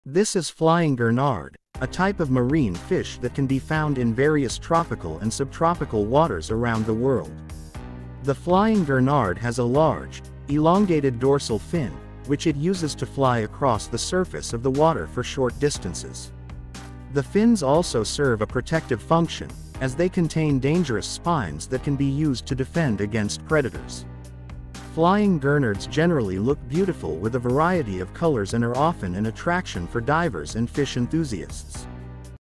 This is flying gurnard, a type of marine fish that can be found in various tropical and subtropical waters around the world. The flying gurnard has a large, elongated dorsal fin, which it uses to fly across the surface of the water for short distances. The fins also serve a protective function, as they contain dangerous spines that can be used to defend against predators. Flying gurnards generally look beautiful with a variety of colors and are often an attraction for divers and fish enthusiasts.